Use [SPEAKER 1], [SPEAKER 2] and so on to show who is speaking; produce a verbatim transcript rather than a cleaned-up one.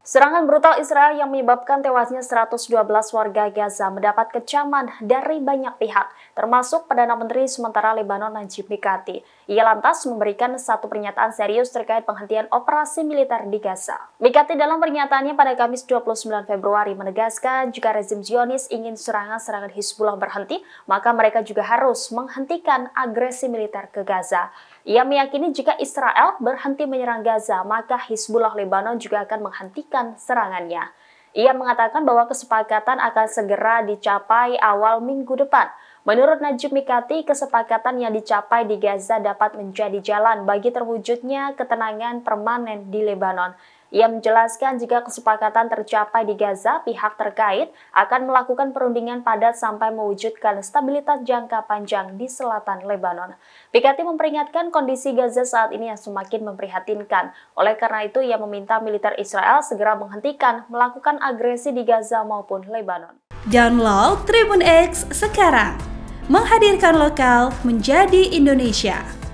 [SPEAKER 1] Serangan brutal Israel yang menyebabkan tewasnya seratus dua belas warga Gaza mendapat kecaman dari banyak pihak, termasuk Perdana Menteri sementara Lebanon Najib Mikati. Ia lantas memberikan satu pernyataan serius terkait penghentian operasi militer di Gaza. Mikati dalam pernyataannya pada Kamis dua puluh sembilan Februari menegaskan jika rezim Zionis ingin serangan-serangan Hizbullah berhenti, maka mereka juga harus menghentikan agresi militer ke Gaza. Ia meyakini jika Israel berhenti menyerang Gaza, maka Hizbullah Lebanon juga akan menghentikan serangannya. Ia mengatakan bahwa kesepakatan akan segera dicapai awal minggu depan. Menurut Najib Mikati, kesepakatan yang dicapai di Gaza dapat menjadi jalan bagi terwujudnya ketenangan permanen di Lebanon. Ia menjelaskan jika kesepakatan tercapai di Gaza, pihak terkait akan melakukan perundingan padat sampai mewujudkan stabilitas jangka panjang di selatan Lebanon. Mikati memperingatkan kondisi Gaza saat ini yang semakin memprihatinkan. Oleh karena itu, ia meminta militer Israel segera menghentikan melakukan agresi di Gaza maupun Lebanon.
[SPEAKER 2] Download Tribun X sekarang, menghadirkan lokal menjadi Indonesia.